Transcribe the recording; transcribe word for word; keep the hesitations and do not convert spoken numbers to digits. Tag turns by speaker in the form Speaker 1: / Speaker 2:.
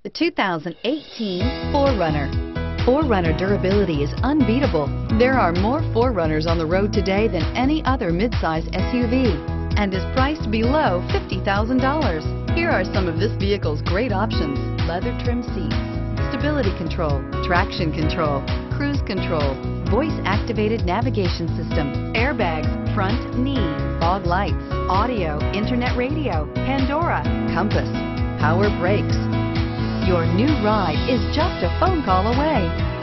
Speaker 1: The two thousand eighteen four runner. four runner durability is unbeatable. There are more four runners on the road today than any other midsize S U V and is priced below fifty thousand dollars. Here are some of this vehicle's great options: leather trim seats, stability control, traction control, cruise control, voice activated navigation system, airbags, front knee, fog lights, audio, internet radio, Pandora, compass, power brakes. Your new ride is just a phone call away.